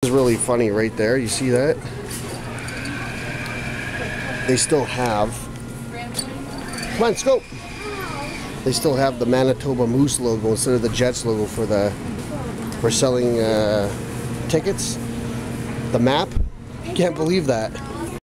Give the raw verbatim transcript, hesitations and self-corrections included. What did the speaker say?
This is really funny right there. You see that? They still have. Come on, scope. They still have the Manitoba Moose logo instead of the Jets logo for the for selling uh, tickets. The map. Can't believe that.